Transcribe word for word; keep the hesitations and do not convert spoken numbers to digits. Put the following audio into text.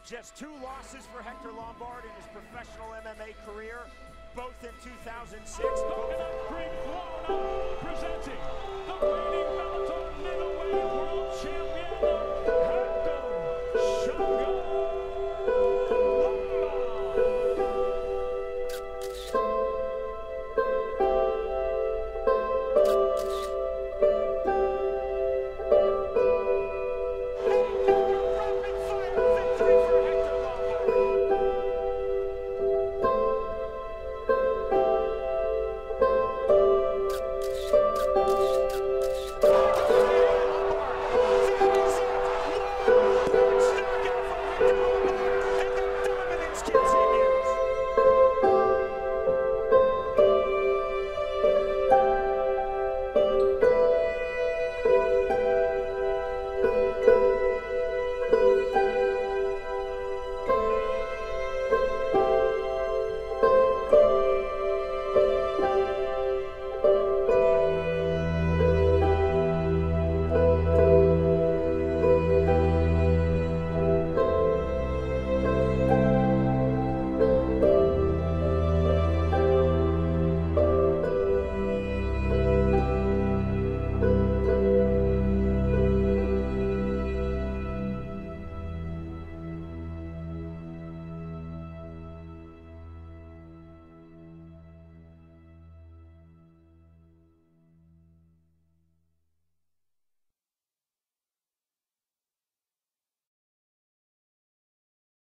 Just two losses for Hector Lombard in his professional M M A career, both in two thousand six. Coconut Creek Florida, presenting the reigning